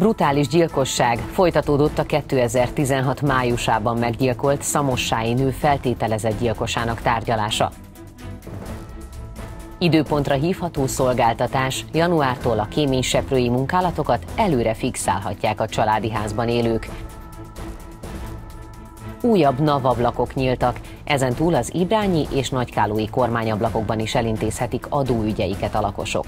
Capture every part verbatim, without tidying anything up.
Brutális gyilkosság folytatódott a kétezer-tizenhat májusában meggyilkolt szamossái nő feltételezett gyilkosának tárgyalása. Időpontra hívható szolgáltatás: januártól a kéményseprői munkálatokat előre fixálhatják a családi házban élők. Újabb navablakok nyíltak, ezentúl az ibrányi és nagykálói kormányablakokban is elintézhetik adóügyeiket a lakosok.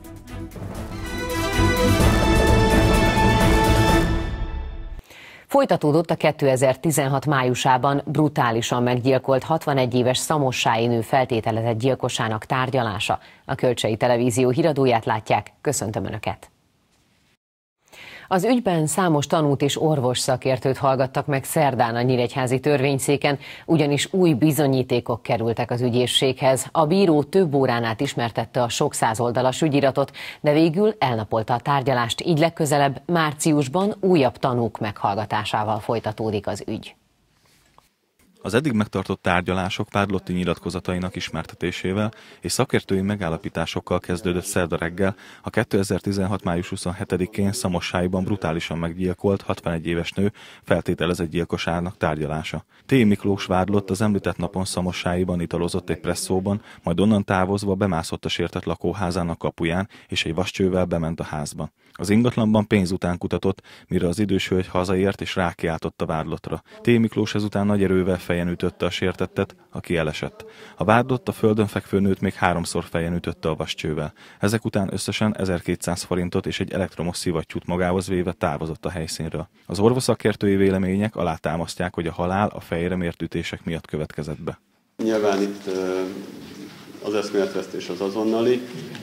Folytatódott a kétezer-tizenhat májusában brutálisan meggyilkolt hatvanegy éves szamossái nő feltételezett gyilkosának tárgyalása. A Kölcsei Televízió híradóját látják, köszöntöm Önöket! Az ügyben számos tanút és orvos szakértőt hallgattak meg szerdán a nyíregyházi törvényszéken, ugyanis új bizonyítékok kerültek az ügyészséghez. A bíró több órán át ismertette a sok százoldalas ügyiratot, de végül elnapolta a tárgyalást, így legközelebb márciusban újabb tanúk meghallgatásával folytatódik az ügy. Az eddig megtartott tárgyalások vádlotti nyilatkozatainak ismertetésével és szakértői megállapításokkal kezdődött szerda reggel a kétezer-tizenhat május huszonhetedikén Szamossáiban brutálisan meggyilkolt hatvanegy éves nő feltételezett gyilkosának tárgyalása. T. Miklós vádlott az említett napon Szamossáiban italozott egy presszóban, majd onnan távozva bemászott a sértett lakóházának kapuján, és egy vascsővel bement a házba. Az ingatlanban pénz után kutatott, mire az idős hölgy hazaért és rákiáltott a vádlottra. T. Miklós ezután nagy erővel fejen ütötte a sértettet, aki elesett. A vádlott a földön fekvő nőt még háromszor fejen ütötte a vascsővel. Ezek után összesen ezerkétszáz forintot és egy elektromos szivattyút magához véve távozott a helyszínről. Az orvosszakértői vélemények alátámasztják, hogy a halál a fejre mért ütések miatt következett be. Nyilván itt az eszméletvesztés az azonnali,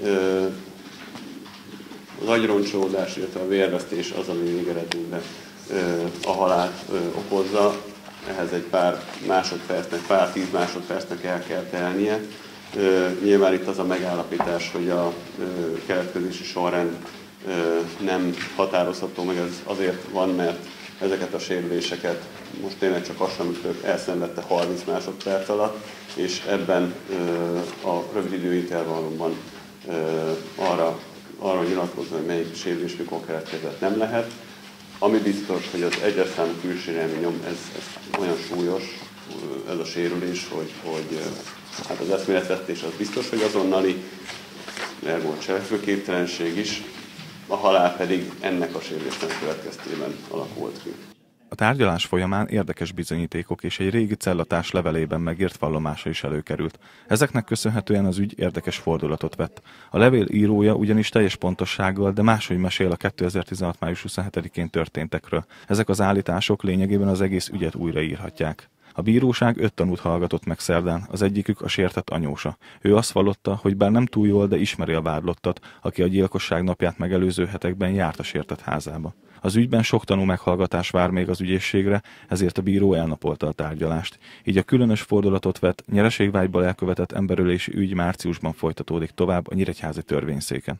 az agyroncsolódás, illetve a vérvesztés az, ami végeredményben a halált okozza. Ehhez egy pár másodpercnek, pár tíz másodpercnek el kell telnie. Nyilván itt az a megállapítás, hogy a keletkezési sorrend nem határozható meg, ez azért van, mert ezeket a sérüléseket most tényleg csak hasonlítők elszenvedte harminc másodperc alatt, és ebben a rövid időintervallumban arra, arra nyilatkozni, hogy melyik sérülés mikor keletkezett, nem lehet. Ami biztos, hogy az egyes számú külsérelmi nyom, ez, ez olyan súlyos, ez a sérülés, hogy, hogy hát az eszméletvesztés az biztos, hogy azonnali, mert volt cselekvőképtelenség is, a halál pedig ennek a sérülésnek következtében alakult ki. A tárgyalás folyamán érdekes bizonyítékok és egy régi cellatárs levelében megírt vallomása is előkerült. Ezeknek köszönhetően az ügy érdekes fordulatot vett. A levél írója ugyanis teljes pontossággal, de máshogy mesél a kétezer-tizenhat május huszonhetedikén történtekről. Ezek az állítások lényegében az egész ügyet újraírhatják. A bíróság öt tanút hallgatott meg szerdán, az egyikük a sértett anyósa. Ő azt vallotta, hogy bár nem túl jól, de ismeri a vádlottat, aki a gyilkosság napját megelőző hetekben járt a sértett házába. Az ügyben sok tanú meghallgatás vár még az ügyészségre, ezért a bíró elnapolta a tárgyalást. Így a különös fordulatot vett, nyereségvágyból elkövetett emberölési ügy márciusban folytatódik tovább a nyíregyházi törvényszéken.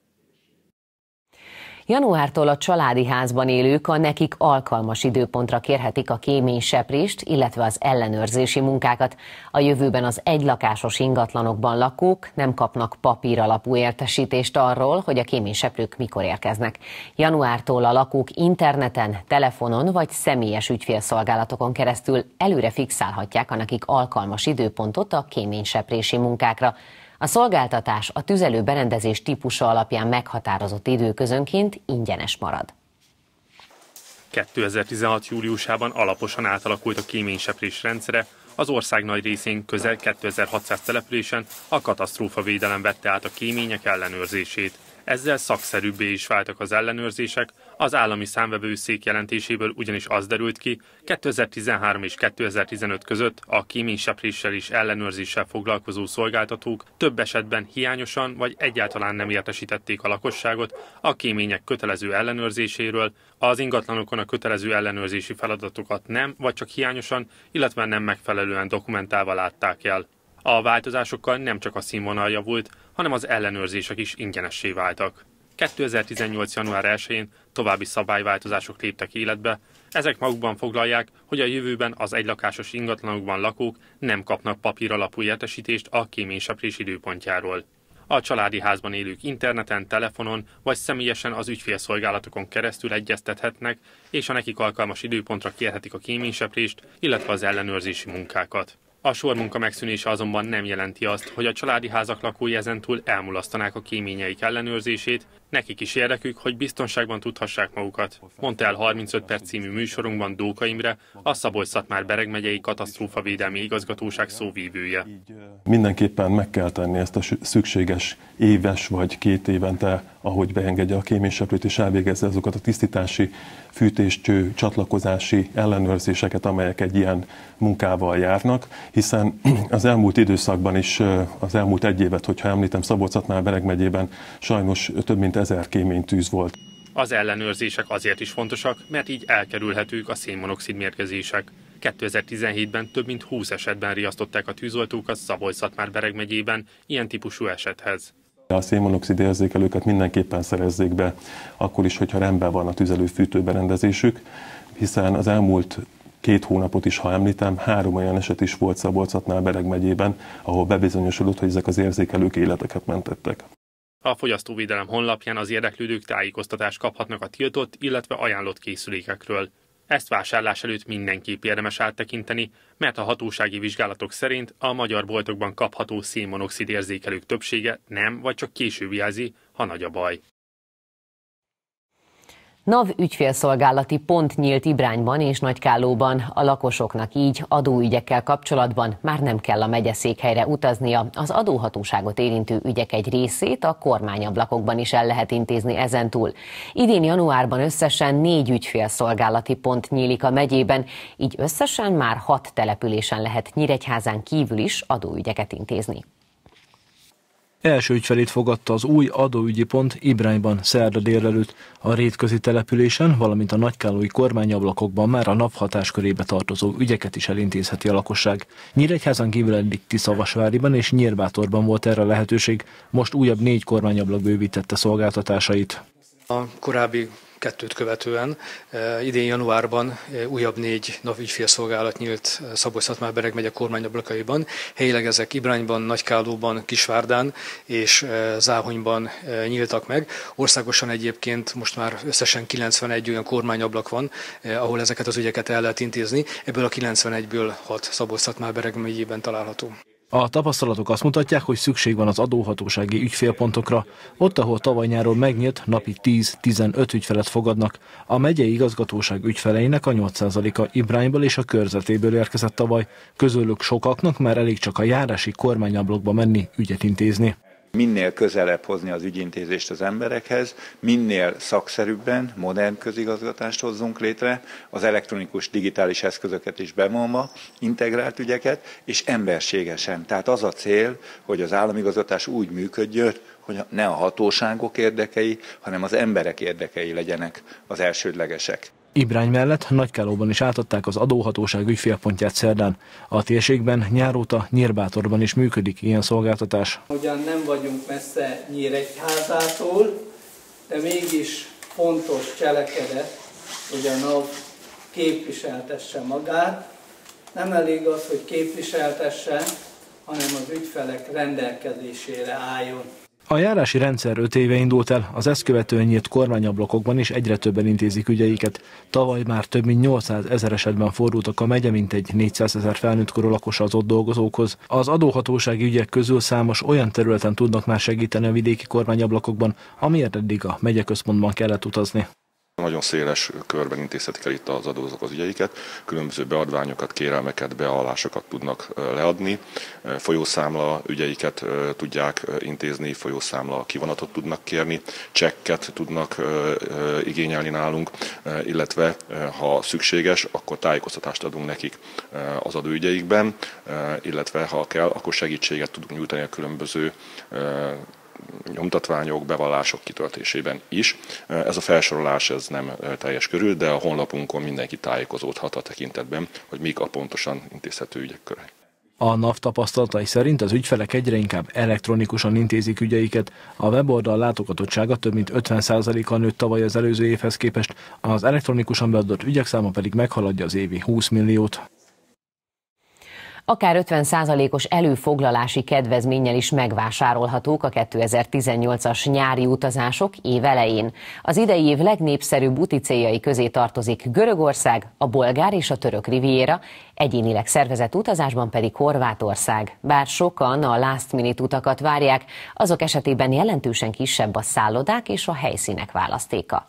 Januártól a családi házban élők a nekik alkalmas időpontra kérhetik a kéményseprést, illetve az ellenőrzési munkákat. A jövőben az egylakásos ingatlanokban lakók nem kapnak papíralapú értesítést arról, hogy a kéményseprők mikor érkeznek. Januártól a lakók interneten, telefonon vagy személyes ügyfélszolgálatokon keresztül előre fixálhatják a nekik alkalmas időpontot a kéményseprési munkákra. A szolgáltatás a tüzelő berendezés típusa alapján meghatározott időközönként ingyenes marad. kétezer-tizenhat júliusában alaposan átalakult a kéményseprés rendszere, az ország nagy részén közel kétezer-hatszáz településen a katasztrófavédelem vette át a kémények ellenőrzését. Ezzel szakszerűbbé is váltak az ellenőrzések, az állami számvevőszék jelentéséből ugyanis az derült ki, kétezer-tizenhárom és kétezer-tizenöt között a kéménysepréssel és ellenőrzéssel foglalkozó szolgáltatók több esetben hiányosan vagy egyáltalán nem értesítették a lakosságot a kémények kötelező ellenőrzéséről, az ingatlanokon a kötelező ellenőrzési feladatokat nem vagy csak hiányosan, illetve nem megfelelően dokumentálva látták el. A változásokkal nem csak a színvonal javult, hanem az ellenőrzések is ingyenessé váltak. kétezer-tizennyolc január elsején további szabályváltozások léptek életbe. Ezek magukban foglalják, hogy a jövőben az egylakásos ingatlanokban lakók nem kapnak papíralapú értesítést a kéményseprés időpontjáról. A családi házban élők interneten, telefonon vagy személyesen az ügyfélszolgálatokon keresztül egyeztethetnek, és a nekik alkalmas időpontra kérhetik a kéményseprést, illetve az ellenőrzési munkákat. A sormunka megszűnése azonban nem jelenti azt, hogy a családi házak lakói ezentúl elmulasztanák a kéményeik ellenőrzését, nekik is érdekük, hogy biztonságban tudhassák magukat, mondta el harmincöt perc című műsorunkban Dóka Imre, a Szabolcs-Szatmár-Bereg megyei katasztrófavédelmi igazgatóság szóvívője. Mindenképpen meg kell tenni ezt a szükséges éves vagy két évente, ahogy beengedje a kéményseprőt és elvégezze azokat a tisztítási, fűtéscső, csatlakozási ellenőrzéseket, amelyek egy ilyen munkával járnak, hiszen az elmúlt időszakban is, az elmúlt egy évet, hogyha említem, Szabolcs-Szatmár-Bereg megyében sajnos több mint ezer kéménytűz volt. Az ellenőrzések azért is fontosak, mert így elkerülhetők a szénmonoxid mérgezések. kétezer-tizenhétben több mint húsz esetben riasztották a tűzoltókat Szabolcs-Szatmár-Bereg megyében ilyen típusú esethez. A szénmonoxid érzékelőket mindenképpen szerezzék be, akkor is, hogyha rendben van a tüzelőfűtő berendezésük, hiszen az elmúlt két hónapot is, ha említem, három olyan eset is volt Szabolcs-Szatmár-Bereg megyében, ahol bebizonyosodott, hogy ezek az érzékelők életeket mentettek. A Fogyasztóvédelem honlapján az érdeklődők tájékoztatást kaphatnak a tiltott, illetve ajánlott készülékekről. Ezt vásárlás előtt mindenképp érdemes áttekinteni, mert a hatósági vizsgálatok szerint a magyar boltokban kapható szénmonoxid érzékelők többsége nem vagy csak később jelzi, ha nagy a baj. NAV ügyfélszolgálati pont nyílt Ibrányban és Nagykállóban, a lakosoknak így adóügyekkel kapcsolatban már nem kell a megyeszékhelyre utaznia, az adóhatóságot érintő ügyek egy részét a kormányablakokban is el lehet intézni ezentúl. Idén januárban összesen négy ügyfélszolgálati pont nyílik a megyében, így összesen már hat településen lehet Nyíregyházán kívül is adóügyeket intézni. Első ügyfelét fogadta az új adóügyi pont Ibrányban szerda délelőtt. A rétközi településen, valamint a nagykállói kormányablakokban már a NAV hatáskörébe tartozó ügyeket is elintézheti a lakosság. Nyíregyházán kívül eddig Tiszavasváriban és Nyírbátorban volt erre lehetőség, most újabb négy kormányablak bővítette szolgáltatásait. A korábbi kettőt követően idén januárban újabb négy NAV ügyfélszolgálat nyílt Szabolcs-Szatmár-Bereg megye kormányablakaiban. Helyileg ezek Ibrányban, Nagykállóban, Kisvárdán és Záhonyban nyíltak meg. Országosan egyébként most már összesen kilencvenegy olyan kormányablak van, ahol ezeket az ügyeket el lehet intézni. Ebből a kilencvenegyből hat Szabolcs-Szatmár-Bereg megyében található. A tapasztalatok azt mutatják, hogy szükség van az adóhatósági ügyfélpontokra. Ott, ahol tavaly nyáron megnyílt, napi tíz-tizenöt ügyfelet fogadnak. A megyei igazgatóság ügyfeleinek a nyolc százaléka Ibrányból és a körzetéből érkezett tavaly. Közülük sokaknak már elég csak a járási kormányablakba menni, ügyet intézni. Minél közelebb hozni az ügyintézést az emberekhez, minél szakszerűbben, modern közigazgatást hozzunk létre, az elektronikus digitális eszközöket is bevonva, integrált ügyeket, és emberségesen. Tehát az a cél, hogy az államigazgatás úgy működjön, hogy ne a hatóságok érdekei, hanem az emberek érdekei legyenek az elsődlegesek. Ibrány mellett Nagykállóban is átadták az adóhatóság ügyfélpontját szerdán. A térségben nyáróta Nyírbátorban is működik ilyen szolgáltatás. Ugyan nem vagyunk messze Nyíregyházától, de mégis fontos cselekedet, hogy a NAV képviseltesse magát. Nem elég az, hogy képviseltesse, hanem az ügyfelek rendelkezésére álljon. A járási rendszer öt éve indult el, az ezt követően nyílt kormányablakokban is egyre többen intézik ügyeiket. Tavaly már több mint nyolcszázezer esetben fordultak a megye, mintegy négyszázezer felnőttkorú lakosa az ott dolgozókhoz. Az adóhatósági ügyek közül számos olyan területen tudnak már segíteni a vidéki kormányablakokban, amiért eddig a megyeközpontban kellett utazni. Nagyon széles körben intézhetik el itt az adózók az ügyeiket, különböző beadványokat, kérelmeket, bevallásokat tudnak leadni, folyószámla ügyeiket tudják intézni, folyószámla kivonatot tudnak kérni, csekket tudnak igényelni nálunk, illetve ha szükséges, akkor tájékoztatást adunk nekik az adóügyeikben, illetve ha kell, akkor segítséget tudunk nyújtani a különböző nyomtatványok, bevallások kitöltésében is. Ez a felsorolás ez nem teljes körül, de a honlapunkon mindenki tájékozódhat a tekintetben, hogy mik a pontosan intézhető ügyek köré. A NAV tapasztalatai szerint az ügyfelek egyre inkább elektronikusan intézik ügyeiket. A weboldal látogatottsága több mint ötven százalékkal nőtt tavaly az előző évhez képest, az elektronikusan beadott ügyek száma pedig meghaladja az évi húsz milliót. Akár ötven százalékos előfoglalási kedvezménnyel is megvásárolhatók a kétezer-tizennyolcas nyári utazások év elején. Az idei év legnépszerűbb úti céljai közé tartozik Görögország, a bolgár és a török riviera, egyénileg szervezett utazásban pedig Horvátország. Bár sokan a last minute utakat várják, azok esetében jelentősen kisebb a szállodák és a helyszínek választéka.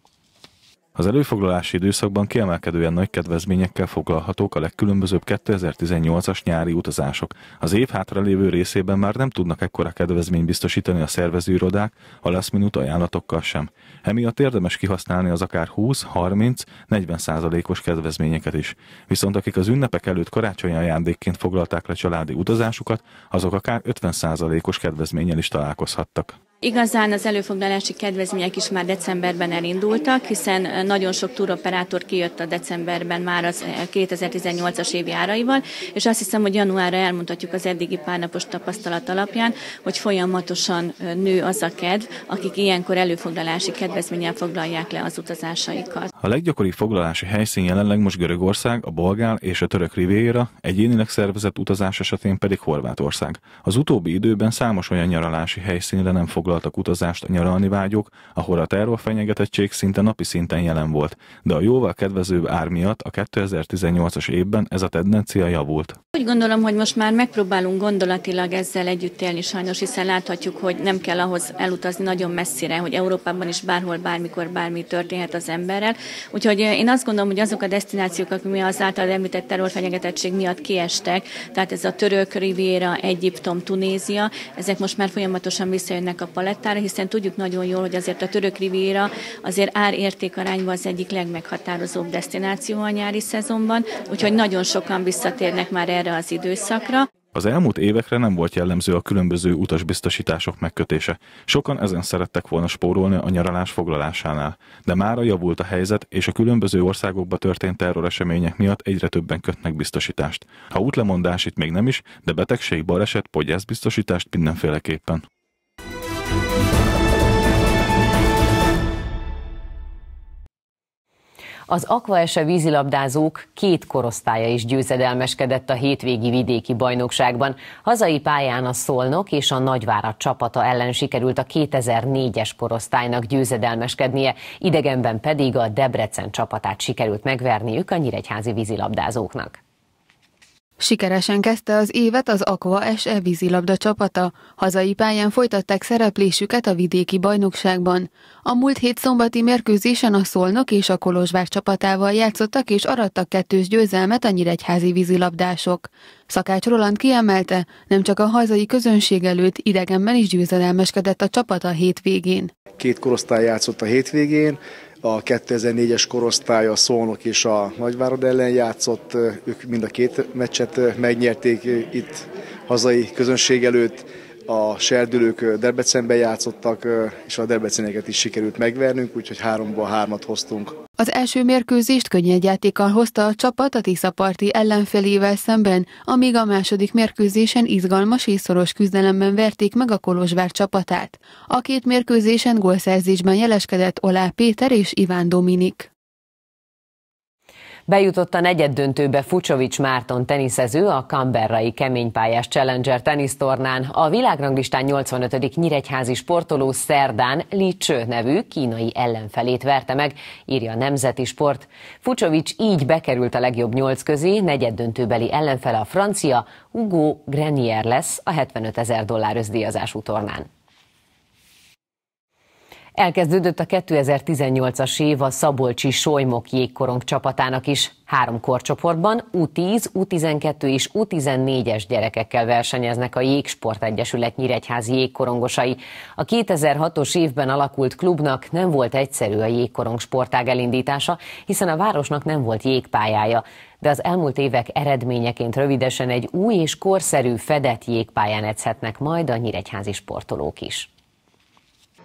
Az előfoglalási időszakban kiemelkedően nagy kedvezményekkel foglalhatók a legkülönbözőbb kétezer-tizennyolcas nyári utazások. Az év hátralévő részében már nem tudnak ekkora kedvezményt biztosítani a szervezőirodák, a last minute ajánlatokkal sem. Emiatt érdemes kihasználni az akár húsz, harminc, negyven százalékos kedvezményeket is. Viszont akik az ünnepek előtt karácsonyi ajándékként foglalták le családi utazásukat, azok akár ötven százalékos kedvezménnyel is találkozhattak. Igazán az előfoglalási kedvezmények is már decemberben elindultak, hiszen nagyon sok túroperátor kijött a decemberben már az kétezer-tizennyolcas évi áraival, és azt hiszem, hogy januárra elmondhatjuk az eddigi párnapos tapasztalat alapján, hogy folyamatosan nő az a kedv, akik ilyenkor előfoglalási kedvezménnyel foglalják le az utazásaikat. A leggyakoribb foglalási helyszín jelenleg most Görögország, a bolgár és a török riviera, egyénileg szervezett utazás esetén pedig Horvátország. Az utóbbi időben számos olyan nyaralási helyszínre nem foglaltak utazást a nyaralni vágyók, ahol a terrorfenyegetettség szinte napi szinten jelen volt, de a jóval kedvezőbb ár miatt a kétezer-tizennyolcas évben ez a tendencia javult. Úgy gondolom, hogy most már megpróbálunk gondolatilag ezzel együtt élni sajnos, hiszen láthatjuk, hogy nem kell ahhoz elutazni nagyon messzire, hogy Európában is bárhol, bármikor, bármi történhet az emberrel. Úgyhogy én azt gondolom, hogy azok a desztinációk, amik mi az által említett terrorfenyegetettség miatt kiestek, tehát ez a török riviera, Egyiptom, Tunézia, ezek most már folyamatosan visszajönnek a palettára, hiszen tudjuk nagyon jól, hogy azért a török riviera azért ár-értékarányban az egyik legmeghatározóbb desztináció a nyári szezonban, úgyhogy nagyon sokan visszatérnek már erre az időszakra. Az elmúlt évekre nem volt jellemző a különböző utasbiztosítások megkötése. Sokan ezen szerettek volna spórolni a nyaralás foglalásánál, de mára javult a helyzet, és a különböző országokba történt terroresemények miatt egyre többen kötnek biztosítást. Ha útlemondás itt még nem is, de betegség, baleset, podgyászbiztosítást mindenféleképpen. Az Aquaese vízilabdázók két korosztálya is győzedelmeskedett a hétvégi vidéki bajnokságban. Hazai pályán a Szolnok és a Nagyvárad csapata ellen sikerült a kétezer-négyes korosztálynak győzedelmeskednie, idegenben pedig a Debrecen csapatát sikerült megverniük a nyíregyházi vízilabdázóknak. Sikeresen kezdte az évet az Aquaese vízilabda csapata. Hazai pályán folytatták szereplésüket a vidéki bajnokságban. A múlt hét szombati mérkőzésen a Szolnok és a Kolozsvár csapatával játszottak és arattak kettős győzelmet a nyíregyházi vízilabdások. Szakács Roland kiemelte, nem csak a hazai közönség előtt, idegenben is győzedelmeskedett a csapat a hétvégén. Két korosztály játszott a hétvégén. A kétezer-négyes korosztály a Szolnok és a Nagyvárad ellen játszott, ők mind a két meccset megnyerték itt hazai közönség előtt. A serdülők Debrecenben játszottak, és a debreceneket is sikerült megvernünk, úgyhogy háromból hármat hoztunk. Az első mérkőzést könnyedjátékkal hozta a csapat a tiszaparti ellenfelével szemben, amíg a második mérkőzésen izgalmas és szoros küzdelemben verték meg a Kolozsvár csapatát. A két mérkőzésen gólszerzésben jeleskedett Olá Péter és Iván Dominik. Bejutott a negyeddöntőbe Fucsovics Márton teniszező a canberrai keménypályás Challenger tenisztornán. A világranglistán nyolcvanötödik nyíregyházi sportoló szerdán Li Chö nevű kínai ellenfelét verte meg, írja a Nemzeti Sport. Fucsovics így bekerült a legjobb nyolc közé, negyeddöntőbeli ellenfele a francia Hugo Grenier lesz a hetvenötezer dollár összdíjazású tornán. Elkezdődött a kétezer-tizennyolcas év a szabolcsi Solymok jégkorong csapatának is. Három korcsoportban U tíz, U tizenkettő és U tizennégyes gyerekekkel versenyeznek a Jégsport Egyesület nyíregyházi jégkorongosai. A kétezer-hatos évben alakult klubnak nem volt egyszerű a jégkorong sportág elindítása, hiszen a városnak nem volt jégpályája. De az elmúlt évek eredményeként rövidesen egy új és korszerű fedett jégpályán edzhetnek majd a nyíregyházi sportolók is.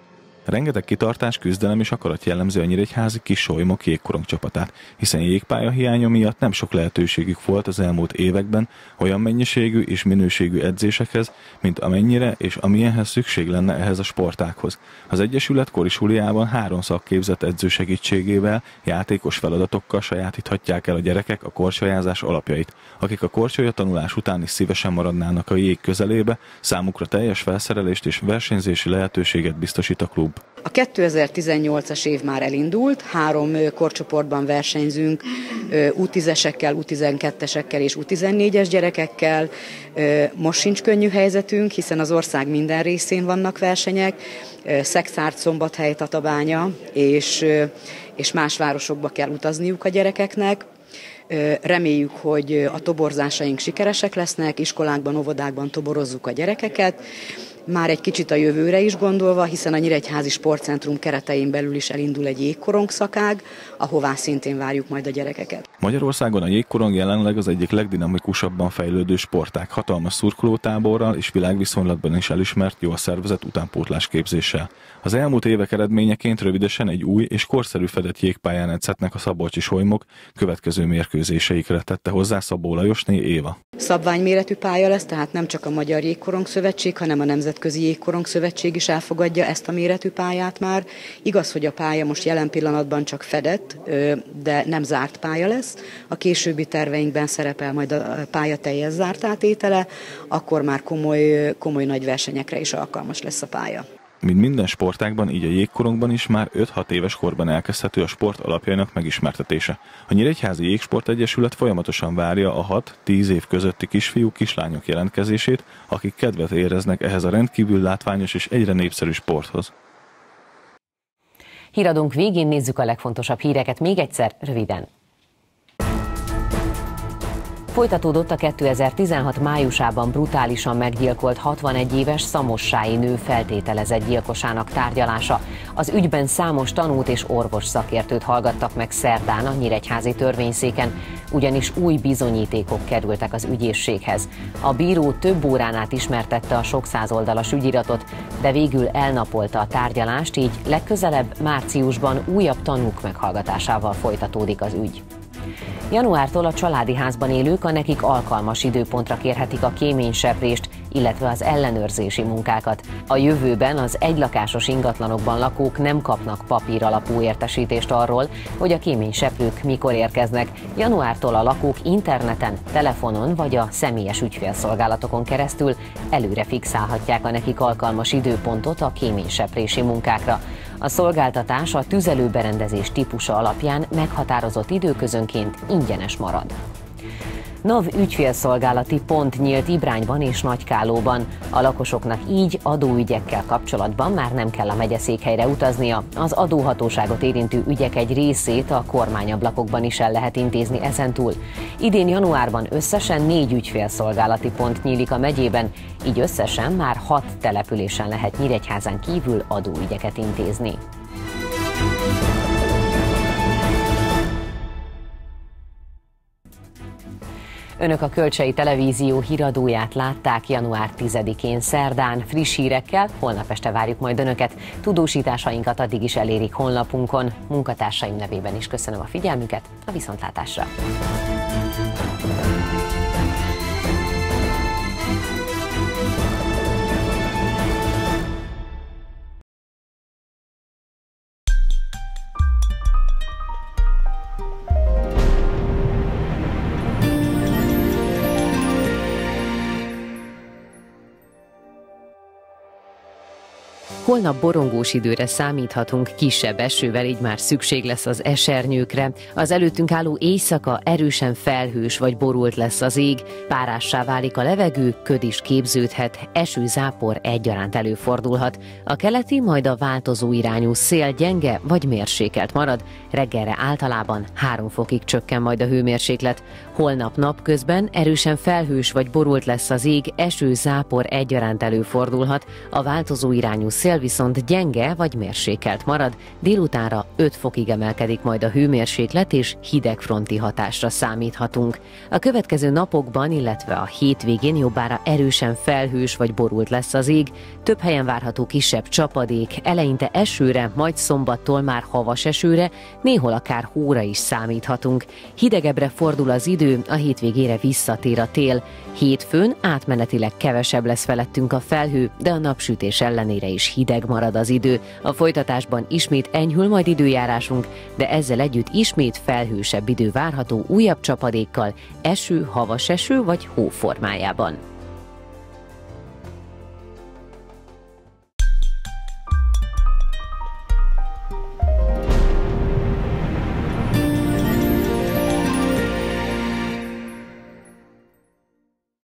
Rengeteg kitartás, küzdelem és akarat jellemzi a nyíregyházi Kis-Solymok jégkorong csapatát, hiszen jégpálya hiánya miatt nem sok lehetőségük volt az elmúlt években olyan mennyiségű és minőségű edzésekhez, mint amennyire és amilyenhez szükség lenne ehhez a sportághoz. Az Egyesület Korisuliában három szakképzett edző segítségével, játékos feladatokkal sajátíthatják el a gyerekek a korcsolyázás alapjait. Akik a korcsolya tanulás után is szívesen maradnának a jég közelébe, számukra teljes felszerelést és versenyzési lehetőséget biztosít a klub. A kétezer-tizennyolcas év már elindult, három korcsoportban versenyzünk, U tízesekkel, U tizenkettőesekkel és U tizennégyes gyerekekkel. Most sincs könnyű helyzetünk, hiszen az ország minden részén vannak versenyek, Szekszárd, Szombathely, Tatabánya és, és más városokba kell utazniuk a gyerekeknek. Reméljük, hogy a toborzásaink sikeresek lesznek, iskolákban, óvodákban toborozzuk a gyerekeket, már egy kicsit a jövőre is gondolva, hiszen a Nyíregyházi Sportcentrum keretein belül is elindul egy jégkorong szakág, ahová szintén várjuk majd a gyerekeket. Magyarországon a jégkorong jelenleg az egyik legdinamikusabban fejlődő sportág, hatalmas szurkolótáborral és világviszonylatban is elismert, jól szervezett utánpótlás képzéssel. Az elmúlt évek eredményeként rövidesen egy új és korszerű fedett jégpályán edzhetnek a szabolcsi solymok, következő mérkőzéseikre tette hozzá Szabó Lajosné Éva. Szabványméretű pálya lesz, tehát nem csak a Magyar Jégkorong Szövetség, hanem a Nemzetközi Jégkorong Szövetség is elfogadja ezt a méretű pályát már. Igaz, hogy a pálya most jelen pillanatban csak fedett, de nem zárt pálya lesz. A későbbi terveinkben szerepel majd a pálya teljes zárt átétele, akkor már komoly, komoly nagy versenyekre is alkalmas lesz a pálya. Mint minden sportágban, így a jégkorongban is már öt-hat éves korban elkezdhető a sport alapjainak megismertetése. A Nyíregyházi Jégsport Egyesület folyamatosan várja a hat-tíz év közötti kisfiúk, kislányok jelentkezését, akik kedvet éreznek ehhez a rendkívül látványos és egyre népszerű sporthoz. Híradónk végén nézzük a legfontosabb híreket még egyszer, röviden. Folytatódott a kétezer-tizenhat májusában brutálisan meggyilkolt hatvanegy éves szamossái nő feltételezett gyilkosának tárgyalása. Az ügyben számos tanút és orvos szakértőt hallgattak meg szerdán a nyíregyházi törvényszéken, ugyanis új bizonyítékok kerültek az ügyészséghez. A bíró több órán át ismertette a sok száz oldalas ügyiratot, de végül elnapolta a tárgyalást, így legközelebb márciusban újabb tanúk meghallgatásával folytatódik az ügy. Januártól a családi házban élők a nekik alkalmas időpontra kérhetik a kéményseprést, illetve az ellenőrzési munkákat. A jövőben az egylakásos ingatlanokban lakók nem kapnak papír alapú értesítést arról, hogy a kéményseprők mikor érkeznek. Januártól a lakók interneten, telefonon vagy a személyes ügyfélszolgálatokon keresztül előre fixálhatják a nekik alkalmas időpontot a kéményseprési munkákra. A szolgáltatás a tüzelőberendezés típusa alapján meghatározott időközönként ingyenes marad. NAV ügyfélszolgálati pont nyílt Ibrányban és Nagykálóban. A lakosoknak így adóügyekkel kapcsolatban már nem kell a megyeszékhelyre utaznia. Az adóhatóságot érintő ügyek egy részét a kormányablakokban is el lehet intézni ezentúl. Idén januárban összesen négy ügyfélszolgálati pont nyílik a megyében, így összesen már hat településen lehet Nyíregyházán kívül adóügyeket intézni. Önök a Kölcsei Televízió híradóját látták január tizedikén szerdán. Friss hírekkel holnap este várjuk majd Önöket. Tudósításainkat addig is elérik honlapunkon. Munkatársaim nevében is köszönöm a figyelmüket, a viszontlátásra! Holnap borongós időre számíthatunk, kisebb esővel, így már szükség lesz az esernyőkre. Az előttünk álló éjszaka erősen felhős vagy borult lesz az ég, párássá válik a levegő, köd is képződhet, esőzápor egyaránt előfordulhat. A keleti, majd a változó irányú szél gyenge vagy mérsékelt marad, reggelre általában három fokig csökken majd a hőmérséklet. Holnap napközben erősen felhős vagy borult lesz az ég, esőzápor egyaránt előfordulhat, a változó irányú szél szél viszont gyenge vagy mérsékelt marad, délutánra öt fokig emelkedik majd a hőmérséklet, és hidegfronti hatásra számíthatunk. A következő napokban, illetve a hétvégén jobbára erősen felhős vagy borult lesz az ég, több helyen várható kisebb csapadék, eleinte esőre, majd szombattól már havas esőre, néhol akár hóra is számíthatunk. Hidegebbre fordul az idő, a hétvégére visszatér a tél. Hétfőn átmenetileg kevesebb lesz felettünk a felhő, de a napsütés ellenére is hideg marad az idő. A folytatásban ismét enyhül majd időjárásunk, de ezzel együtt ismét felhősebb idő várható újabb csapadékkal, eső, havas eső vagy hó formájában.